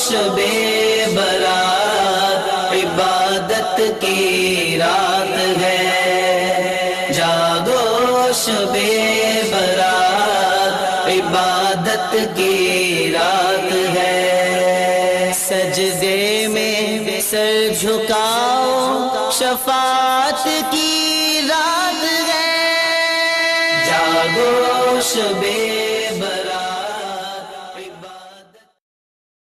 शबे बरात इबादत की रात है। जागो शबे बरात इबादत की रात है। सजदे में सर झुकाओ शफाअत की रात है। जागो शबे